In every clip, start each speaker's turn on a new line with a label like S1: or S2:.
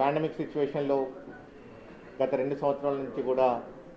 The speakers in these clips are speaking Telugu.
S1: పాండమిక్ సిచ్యువేషన్లో గత 2 సంవత్సరాల నుంచి కూడా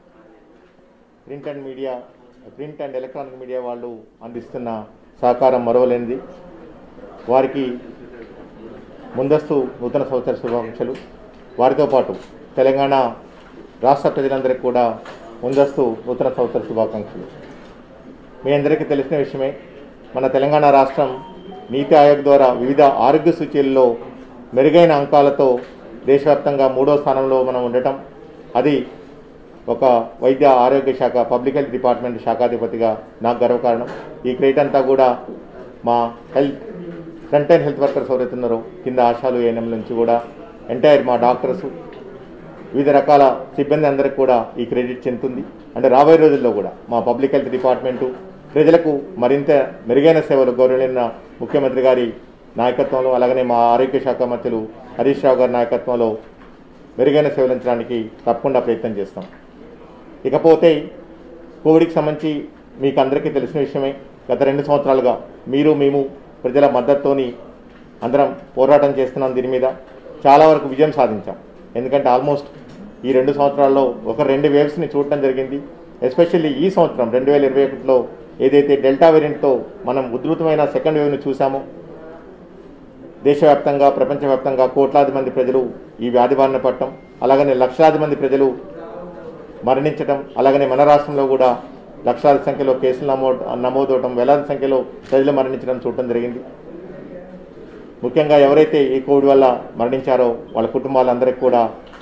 S1: ప్రింట్ అండ్ ఎలక్ట్రానిక్ మీడియా వాళ్ళు అందిస్తున్న సహకారం మరవలేనిది. వారికి ముందస్తు నూతన సంవత్సర శుభాకాంక్షలు. వారితో పాటు తెలంగాణ రాష్ట్ర ప్రజలందరికీ కూడా ముందస్తు నూతన సంవత్సర శుభాకాంక్షలు. మీ అందరికీ తెలిసిన విషయమే, మన తెలంగాణ రాష్ట్రం నీతి ఆయోగ్ ద్వారా వివిధ ఆరోగ్య సూచీల్లో మెరుగైన అంకాలతో దేశవ్యాప్తంగా 3వ స్థానంలో మనం ఉండటం, అది ఒక వైద్య ఆరోగ్య శాఖ పబ్లిక్ హెల్త్ డిపార్ట్మెంట్ శాఖాధిపతిగా నాకు గర్వకారణం. ఈ క్రెడిట్ అంతా కూడా మా ఫ్రంట్ లైన్ హెల్త్ వర్కర్స్ ఎవరైతే ఉన్నారో కింద ఆశాలు ఏఎన్ఎం నుంచి కూడా ఎంటైర్ మా డాక్టర్స్ వివిధ రకాల సిబ్బంది అందరికీ కూడా ఈ క్రెడిట్ చెందుతుంది. అంటే రాబోయే రోజుల్లో కూడా మా పబ్లిక్ హెల్త్ డిపార్ట్మెంటు ప్రజలకు మరింత మెరుగైన సేవలు గౌరవనీయ ముఖ్యమంత్రి గారి నాయకత్వంలో, అలాగనే మా ఆరోగ్య శాఖ మంత్రులు హరీష్ రావు గారి నాయకత్వంలో మెరుగైన సేవలు అందించడానికి తప్పకుండా ప్రయత్నం చేస్తాం. ఇకపోతే కోవిడ్కి సంబంధించి మీకు అందరికీ తెలిసిన విషయమే, గత 2 సంవత్సరాలుగా మేము ప్రజల మద్దతుతోని అందరం పోరాటం చేస్తున్నాం. దీని మీద చాలా వరకు విజయం సాధించాం. ఎందుకంటే ఆల్మోస్ట్ ఈ 2 సంవత్సరాల్లో ఒక 2 వేవ్స్ని చూడటం జరిగింది. ఎస్పెషల్లీ ఈ సంవత్సరం 2021లో ఏదైతే డెల్టా వేరియంట్తో మనం ఉధృతమైన సెకండ్ వేవ్ని చూసామో, దేశవ్యాప్తంగా ప్రపంచవ్యాప్తంగా కోట్లాది మంది ప్రజలు ఈ వ్యాధి బారిన పడటం, అలాగనే లక్షలాది మంది ప్రజలు మరణించడం, అలాగనే మన రాష్ట్రంలో కూడా లక్షలాది సంఖ్యలో కేసులు నమోదవడం, వేలాది సంఖ్యలో ప్రజలు మరణించడం చూడటం జరిగింది. ముఖ్యంగా ఎవరైతే ఈ కోవిడ్ వల్ల మరణించారో వాళ్ళ కుటుంబాలందరికీ కూడా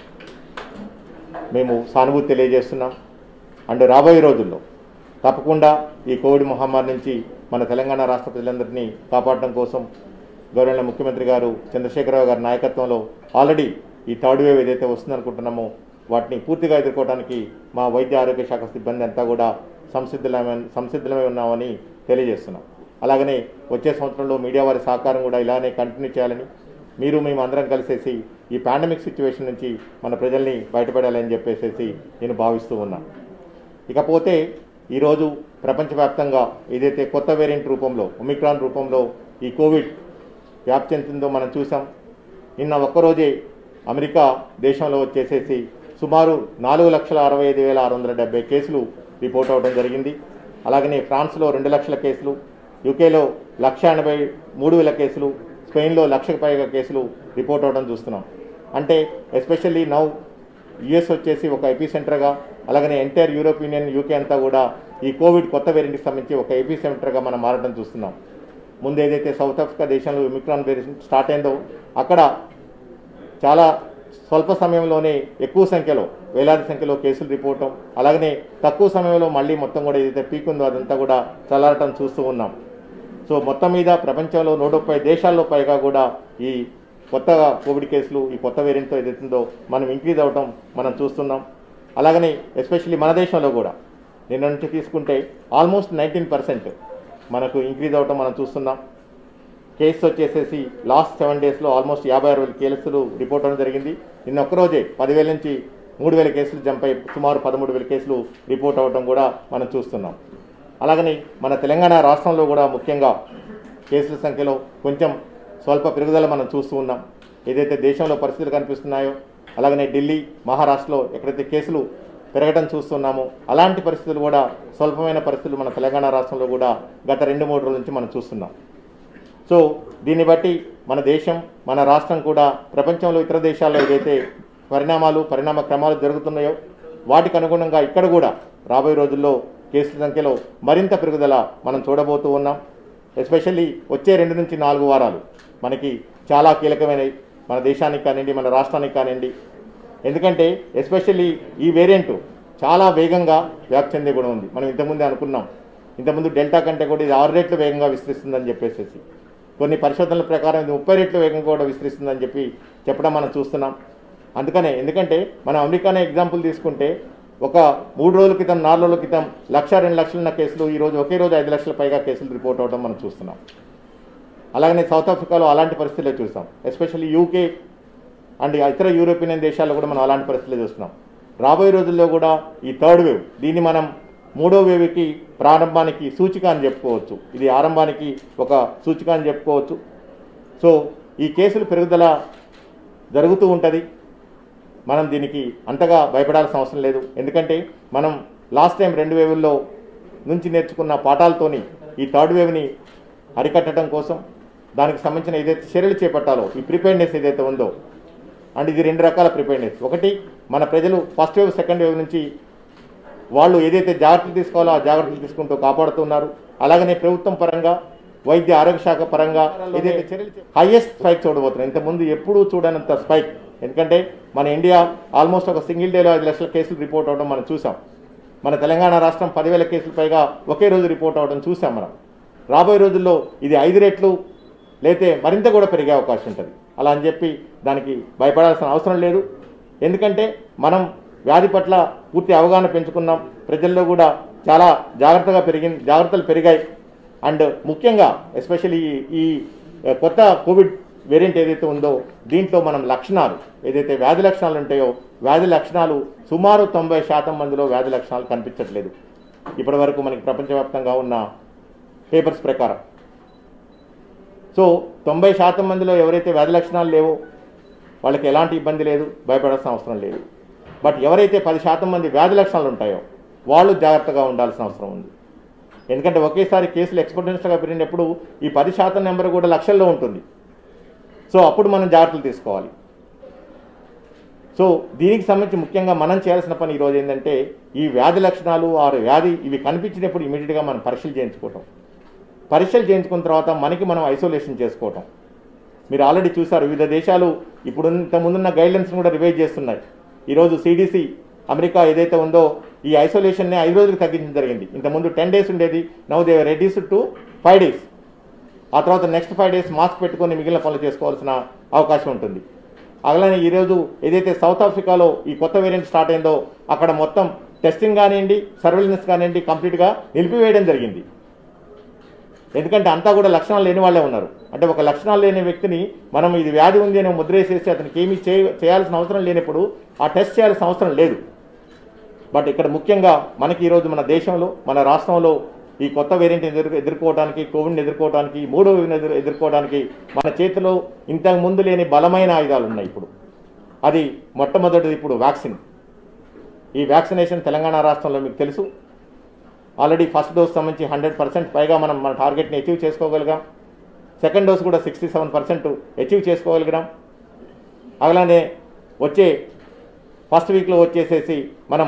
S1: మేము సానుభూతి తెలియజేస్తున్నాం. అండ్ రాబోయే రోజుల్లో తప్పకుండా ఈ కోవిడ్ మహమ్మారి నుంచి మన తెలంగాణ రాష్ట్ర ప్రజలందరినీ కాపాడడం కోసం గౌరవనీయ ముఖ్యమంత్రి గారు చంద్రశేఖరరావు గారి నాయకత్వంలో ఆల్రెడీ ఈ థర్డ్ వేవ్ ఏదైతే వస్తుందనుకుంటున్నామో వాటిని పూర్తిగా ఎదుర్కోవడానికి మా వైద్య ఆరోగ్య శాఖ సిబ్బంది అంతా కూడా సంసిద్ధమై ఉన్నామని తెలియజేస్తున్నాం. అలాగనే వచ్చే సంవత్సరంలో మీడియా వారి సహకారం కూడా ఇలానే కంటిన్యూ చేయాలని, మేము అందరం కలిసేసి ఈ పాండమిక్ సిచ్యువేషన్ నుంచి మన ప్రజల్ని బయటపడాలని చెప్పేసి నేను భావిస్తూ ఉన్నాను. ఇకపోతే ఈరోజు ప్రపంచవ్యాప్తంగా ఏదైతే కొత్త వేరియంట్ రూపంలో ఒమిక్రాన్ రూపంలో ఈ కోవిడ్ వ్యాప్తి చెందుతుందో మనం చూసాం. నిన్న ఒక్కరోజే అమెరికా దేశంలో వచ్చేసేసి సుమారు 4,65,670 కేసులు రిపోర్ట్ అవ్వడం జరిగింది. అలాగనే ఫ్రాన్స్లో 2 లక్షల కేసులు, యూకేలో 1,83,000 కేసులు, స్పెయిన్లో 1,00,000కు పైగా కేసులు రిపోర్ట్ అవ్వడం చూస్తున్నాం. అంటే ఎస్పెషల్లీ నౌ యుఎస్ వచ్చేసి ఒక ఎపీ సెంటర్గా, అలాగనే ఎంటైర్ యూరోప్ యూనియన్ యూకే అంతా కూడా ఈ కోవిడ్ కొత్త వేరియంట్కి సంబంధించి ఒక ఎపీ సెంటర్గా మనం మారడం చూస్తున్నాం. ముందు ఏదైతే సౌత్ ఆఫ్రికా దేశంలో ఒమిక్రాన్ వేరియంట్ స్టార్ట్ అయిందో అక్కడ చాలా స్వల్ప సమయంలోనే ఎక్కువ సంఖ్యలో వేలాది సంఖ్యలో కేసులు రిపోర్ట్, అలాగనే తక్కువ సమయంలో మళ్ళీ మొత్తం కూడా ఏదైతే పీక్ ఉందో అదంతా కూడా చల్లారటం చూస్తూ ఉన్నాం. సో మొత్తం మీద ప్రపంచంలో 130 దేశాల్లో పైగా కూడా ఈ కొత్తగా కోవిడ్ కేసులు ఈ కొత్త వేరియంట్తో ఏదైతుందో మనం ఇంక్రీజ్ అవ్వటం మనం చూస్తున్నాం. అలాగనే ఎస్పెషల్లీ మన దేశంలో కూడా నిన్న నుంచి తీసుకుంటే ఆల్మోస్ట్ 19% మనకు ఇంక్రీజ్ అవ్వటం మనం చూస్తున్నాం. కేసు వచ్చేసేసి లాస్ట్ 7 డేస్లో ఆల్మోస్ట్ 56,000 కేసులు రిపోర్ట్ అవ్వడం జరిగింది. నిన్న ఒక్కరోజే 10,000 నుంచి 3,000 కేసులు జంప్ అయి సుమారు 13,000 కేసులు రిపోర్ట్ అవ్వడం కూడా మనం చూస్తున్నాం. అలాగని మన తెలంగాణ రాష్ట్రంలో కూడా ముఖ్యంగా కేసుల సంఖ్యలో కొంచెం స్వల్ప పెరుగుదల మనం చూస్తూ ఉన్నాం. ఏదైతే దేశంలో పరిస్థితులు కనిపిస్తున్నాయో, అలాగనే ఢిల్లీ, మహారాష్ట్రలో ఎక్కడైతే కేసులు పెరగడం చూస్తున్నామో అలాంటి పరిస్థితులు కూడా స్వల్పమైన పరిస్థితులు మన తెలంగాణ రాష్ట్రంలో కూడా గత 2-3 రోజుల నుంచి మనం చూస్తున్నాం. సో దీన్ని బట్టి మన దేశం, మన రాష్ట్రం కూడా ప్రపంచంలో ఇతర దేశాల్లో ఏదైతే పరిణామ క్రమాలు జరుగుతున్నాయో వాటికి అనుగుణంగా ఇక్కడ కూడా రాబోయే రోజుల్లో కేసుల సంఖ్యలో మరింత పెరుగుదల మనం చూడబోతూ ఉన్నాం. ఎస్పెషల్లీ వచ్చే 2 నుంచి 4 వారాలు మనకి చాలా కీలకమైనవి మన దేశానికి కానివ్వండి, మన రాష్ట్రానికి కానివ్వండి. ఎందుకంటే ఎస్పెషల్లీ ఈ వేరియంట్ చాలా వేగంగా వ్యాప్తి చెందే కూడా ఉంది. మనం ఇంతకుముందే అనుకున్నాం, ఇంతకుముందు డెల్టా కంటే కూడా ఇది 6 రెట్లు వేగంగా విస్తరిస్తుందని చెప్పేసి, కొన్ని పరిశోధనల ప్రకారం ఇది 30 రెట్లు వేగంగా కూడా విస్తరిస్తుందని చెప్పడం మనం చూస్తున్నాం. ఎందుకంటే మనం అమెరికానే ఎగ్జాంపుల్ తీసుకుంటే ఒక 3 రోజుల క్రితం 4 రోజుల క్రితం 1,00,000-2 లక్షలు ఉన్న కేసులు ఈరోజు ఒకే రోజు 5 లక్షల పైగా కేసులు రిపోర్ట్ అవ్వడం మనం చూస్తున్నాం. అలాగనే సౌత్ ఆఫ్రికాలో అలాంటి పరిస్థితులే చూస్తాం. ఎస్పెషల్లీ యూకే అండ్ ఇతర యూరోపియన్ దేశాల్లో కూడా మనం అలాంటి పరిస్థితులు చూస్తున్నాం. రాబోయే రోజుల్లో కూడా ఈ థర్డ్ వేవ్, దీన్ని మనం 3వ వేవ్కి ప్రారంభానికి సూచిక అని చెప్పుకోవచ్చు. ఇది ఆరంభానికి ఒక సూచిక అని చెప్పుకోవచ్చు. సో ఈ కేసులు పెరుగుదల జరుగుతూ ఉంటుంది. మనం దీనికి అంతగా భయపడాల్సిన అవసరం లేదు. ఎందుకంటే మనం లాస్ట్ టైం 2 వేవుల్లో నుంచి నేర్చుకున్న పాఠాలతోని ఈ థర్డ్ వేవ్ని అరికట్టడం కోసం దానికి సంబంధించిన ఏదైతే చర్యలు చేపట్టాలో ఈ ప్రిపేర్నెస్ ఏదైతే ఉందో, అండ్ ఇది 2 రకాల ప్రిపేర్నెస్. ఒకటి, మన ప్రజలు ఫస్ట్ వేవ్ సెకండ్ వేవ్ నుంచి వాళ్ళు ఏదైతే జాగ్రత్తలు తీసుకోవాలో ఆ జాగ్రత్తలు తీసుకుంటూ కాపాడుతున్నారు. అలాగనే ప్రభుత్వం పరంగా వైద్య ఆరోగ్య శాఖ పరంగా ఏదైతే చర్యలు హైయెస్ట్ స్పైక్ చూడబోతున్నాం. ఇంతకుముందు ఎప్పుడూ చూడనంత స్పైక్. ఎందుకంటే మన ఇండియా ఆల్మోస్ట్ ఒక సింగిల్ డేలో 5 లక్షల కేసులు రిపోర్ట్ అవడం మనం చూసాం. మన తెలంగాణ రాష్ట్రం 10,000 కేసులు పైగా ఒకే రోజు రిపోర్ట్ అవడం చూసాం మనం. రాబోయే రోజుల్లో ఇది 5 రెట్లు లేతే మరింత కూడా పెరిగే అవకాశం ఉంటుంది. అలా అని చెప్పి దానికి భయపడాల్సిన అవసరం లేదు. ఎందుకంటే మనం వ్యాధి పట్ల పూర్తి అవగాహన పెంచుకున్నాం. ప్రజల్లో కూడా చాలా జాగ్రత్తలు పెరిగాయి. అండ్ ముఖ్యంగా ఎస్పెషల్లీ ఈ కొత్త కోవిడ్ వేరియంట్ ఏదైతే ఉందో దీంట్లో మనం లక్షణాలు ఏదైతే వ్యాధి లక్షణాలు ఉంటాయో వ్యాధి లక్షణాలు సుమారు 90% మందిలో వ్యాధి లక్షణాలు కనిపించట్లేదు ఇప్పటి వరకు మనకి ప్రపంచవ్యాప్తంగా ఉన్న పేపర్స్ ప్రకారం. సో 90% మందిలో ఎవరైతే వ్యాధి లక్షణాలు లేవో వాళ్ళకి ఎలాంటి ఇబ్బంది లేదు, భయపడాల్సిన అవసరం లేదు. బట్ ఎవరైతే 10% మంది వ్యాధి లక్షణాలు ఉంటాయో వాళ్ళు జాగ్రత్తగా ఉండాల్సిన అవసరం ఉంది. ఎందుకంటే ఒకేసారి కేసులు ఎక్స్పోనెన్షియల్గా పెరిగినప్పుడు ఈ 10% నెంబర్ కూడా లక్షల్లో ఉంటుంది. సో అప్పుడు మనం జాగ్రత్తలు తీసుకోవాలి. సో దీనికి సంబంధించి ముఖ్యంగా మనం చేయాల్సిన పని ఈరోజు ఏంటంటే ఈ వ్యాధి లక్షణాలు వ్యాధి ఇవి కనిపించినప్పుడు ఇమీడియట్గా మనం పరీక్షలు చేయించుకున్న తర్వాత మనకి మనం ఐసోలేషన్ చేసుకోవటం. మీరు ఆల్రెడీ చూసారు వివిధ దేశాలు ఇప్పుడు ఇంతకుముందున్న గైడ్లైన్స్ కూడా రివైజ్ చేస్తున్నాయి. ఈరోజు CDC అమెరికా ఏదైతే ఉందో ఈ ఐసోలేషన్ని 5 రోజులకు తగ్గించడం జరిగింది. ఇంతకుముందు 10 days ఉండేది, now they reduced to 5 days. ఆ తర్వాత నెక్స్ట్ 5 days మాస్క్ పెట్టుకొని మిగిలిన పనులు చేసుకోవాల్సిన అవకాశం ఉంటుంది. అలానే ఈరోజు ఏదైతే సౌత్ ఆఫ్రికాలో ఈ కొత్త వేరియంట్ స్టార్ట్ అయిందో అక్కడ మొత్తం టెస్టింగ్ కానివ్వండి, సర్వేలెన్స్ కానివ్వండి కంప్లీట్గా నిలిపివేయడం జరిగింది. ఎందుకంటే అంతా కూడా లక్షణాలు లేని వాళ్ళే ఉన్నారు. అంటే ఒక లక్షణాలు లేని వ్యక్తిని మనం ఇది వ్యాధి ఉంది అని ముద్రేసేసి అతనికి ఏమీ చేయాల్సిన అవసరం లేనప్పుడు ఆ టెస్ట్ చేయాల్సిన అవసరం లేదు. బట్ ఇక్కడ ముఖ్యంగా మనకి ఈరోజు మన దేశంలో మన రాష్ట్రంలో ఈ కొత్త వేరియంట్ ఎదుర్కోవడానికి, కోవిడ్ని ఎదుర్కోవడానికి, 3వ వేవ్ని ఎదుర్కోవడానికి మన చేతిలో ఇంతకు ముందు లేని బలమైన ఆయుధాలు ఉన్నాయి. ఇప్పుడు అది మొట్టమొదటిది ఇప్పుడు వ్యాక్సిన్. ఈ వ్యాక్సినేషన్ తెలంగాణ రాష్ట్రంలో మీకు తెలుసు ఆల్రెడీ ఫస్ట్ డోస్ సంబంధించి 100% పైగా మనం మన టార్గెట్ని అచీవ్ చేసుకోగలిగాం. సెకండ్ డోస్ కూడా 67% అచీవ్ చేసుకోగలిగాం. అలానే వచ్చే ఫస్ట్ వీక్లో వచ్చేసేసి మనం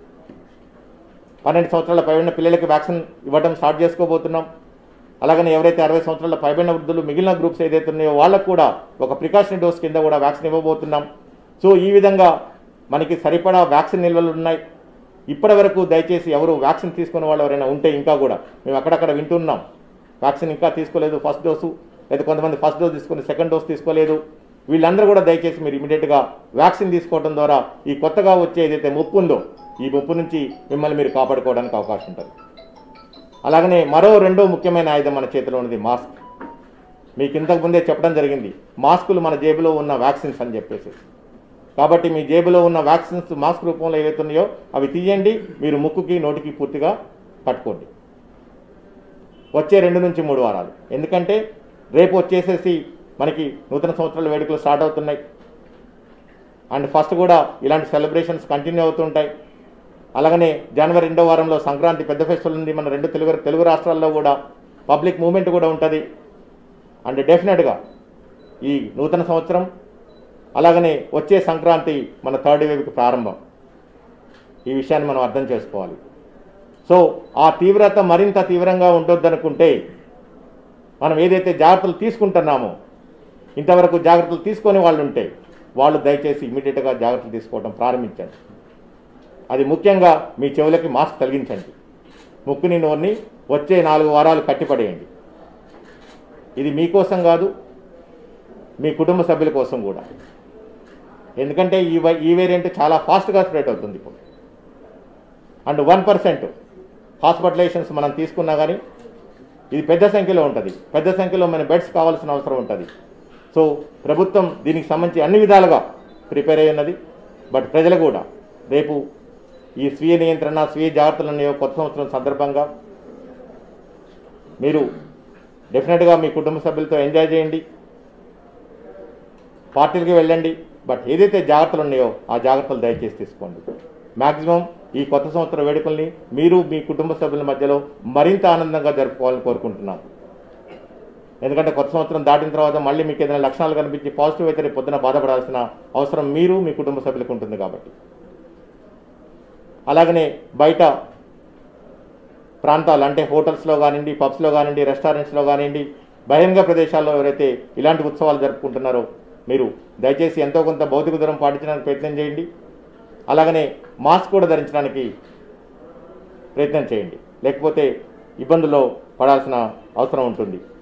S1: 12 సంవత్సరాల పైబడిన పిల్లలకి వ్యాక్సిన్ ఇవ్వడం స్టార్ట్ చేసుకోబోతున్నాం. అలాగనే ఎవరైతే 60 సంవత్సరాల పైబడిన వృద్ధులు మిగిలిన గ్రూప్స్ ఏదైతే ఉన్నాయో వాళ్ళకు కూడా ఒక ప్రికాషనరీ డోస్ కింద కూడా వ్యాక్సిన్ ఇవ్వబోతున్నాం. సో ఈ విధంగా మనకి సరిపడా వ్యాక్సిన్ నిల్వలు ఉన్నాయి. ఇప్పటి వరకు దయచేసి ఎవరు వ్యాక్సిన్ తీసుకునే వాళ్ళు ఎవరైనా ఉంటే ఇంకా కూడా మేము అక్కడక్కడ వింటున్నాం వ్యాక్సిన్ ఇంకా తీసుకోలేదు ఫస్ట్ డోసు, లేదా కొంతమంది ఫస్ట్ డోస్ తీసుకుని సెకండ్ డోస్ తీసుకోలేదు. వీళ్ళందరూ కూడా దయచేసి మీరు ఇమీడియట్గా వ్యాక్సిన్ తీసుకోవడం ద్వారా ఈ కొత్తగా వచ్చే ఏదైతే ముప్పు ఉందో ఈ ముప్పు నుంచి మిమ్మల్ని మీరు కాపాడుకోవడానికి అవకాశం ఉంటుంది. అలాగనే రెండో ముఖ్యమైన ఆయుధం మన చేతిలో ఉన్నది మాస్క్. మీకు ఇంతకుముందే చెప్పడం జరిగింది మాస్కులు మన జేబులో ఉన్న వ్యాక్సిన్స్ అని చెప్పేసి. కాబట్టి మీ జేబులో ఉన్న వ్యాక్సిన్స్ మాస్క్ రూపంలో ఏవైతే ఉన్నాయో అవి తీయండి, మీరు ముక్కుకి నోటికి పూర్తిగా కట్టుకోండి వచ్చే 2 నుంచి 3 వారాలు. ఎందుకంటే రేపు వచ్చేసేసి మనకి నూతన సంవత్సరాల వేడుకలు స్టార్ట్ అవుతున్నాయి. అండ్ ఫస్ట్ కూడా ఇలాంటి సెలబ్రేషన్స్ కంటిన్యూ అవుతుంటాయి. అలాగనే జనవరి 2వ వారంలో సంక్రాంతి పెద్ద ఫెస్టివల్ ఉంది. మన 2 తెలుగు రాష్ట్రాల్లో కూడా పబ్లిక్ మూవ్మెంట్ కూడా ఉంటుంది. అండ్ డెఫినెట్గా ఈ నూతన సంవత్సరం అలాగనే వచ్చే సంక్రాంతి మన థర్డ్ వేవ్కి ప్రారంభం. ఈ విషయాన్ని మనం అర్థం చేసుకోవాలి. సో ఆ తీవ్రత మరింత తీవ్రంగా ఉండొద్దనుకుంటే మనం ఏదైతే జాగ్రత్తలు తీసుకుంటున్నామో ఇంతవరకు జాగ్రత్తలు తీసుకొని వాళ్ళు ఉంటే వాళ్ళు దయచేసి ఇమీడియట్గా జాగ్రత్తలు తీసుకోవడం ప్రారంభించండి. అది ముఖ్యంగా మీ చెవులకి మాస్క్ తొలగించండి, ముక్కుని నోరుని వచ్చే 4 వారాలు కట్టిపడేయండి. ఇది మీకోసం కాదు, మీ కుటుంబ సభ్యుల కోసం కూడా. ఎందుకంటే ఈ వేరియంట్ చాలా ఫాస్ట్గా స్ప్రెడ్ అవుతుంది ఇప్పుడు. అండ్ 1% హాస్పిటలైజేషన్స్ మనం తీసుకున్నా కానీ ఇది పెద్ద సంఖ్యలో ఉంటుంది. పెద్ద సంఖ్యలో మన బెడ్స్ కావాల్సిన అవసరం ఉంటుంది. సో ప్రభుత్వం దీనికి సంబంధించి అన్ని విధాలుగా ప్రిపేర్ అయి ఉన్నది. బట్ ప్రజలు కూడా రేపు ఈ స్వీయ నియంత్రణ, స్వీయ జాగ్రత్తలు అనేవి కొత్త సంవత్సరం సందర్భంగా మీరు డెఫినెట్గా మీ కుటుంబ సభ్యులతో ఎంజాయ్ చేయండి, పార్టీలకి వెళ్ళండి, బట్ ఏదైతే జాగ్రత్తలు ఉన్నాయో ఆ జాగ్రత్తలు దయచేసి తీసుకోండి. మ్యాక్సిమం ఈ కొత్త సంవత్సర వేడుకల్ని మీరు మీ కుటుంబ సభ్యుల మధ్యలో మరింత ఆనందంగా జరుపుకోవాలని కోరుకుంటున్నాను. ఎందుకంటే కొత్త సంవత్సరం దాటిన తర్వాత మళ్ళీ మీకు ఏదైనా లక్షణాలు కనిపించి పాజిటివ్ అయితే రేపు పొద్దున బాధపడాల్సిన అవసరం మీరు మీ కుటుంబ సభ్యులకు ఉంటుంది కాబట్టి. అలాగనే బయట ప్రాంతాలు అంటే హోటల్స్లో కానివ్వండి, పబ్స్లో కానివ్వండి, రెస్టారెంట్స్లో కానివ్వండి, బహిరంగ ప్రదేశాల్లో ఎవరైతే ఇలాంటి ఉత్సవాలు జరుపుకుంటున్నారో మీరు దయచేసి ఎంతో కొంత భౌతిక దూరం పాటించడానికి ప్రయత్నం చేయండి. అలాగనే మాస్క్ కూడా ధరించడానికి ప్రయత్నం చేయండి, లేకపోతే ఇబ్బందుల్లో పడాల్సిన అవసరం ఉంటుంది.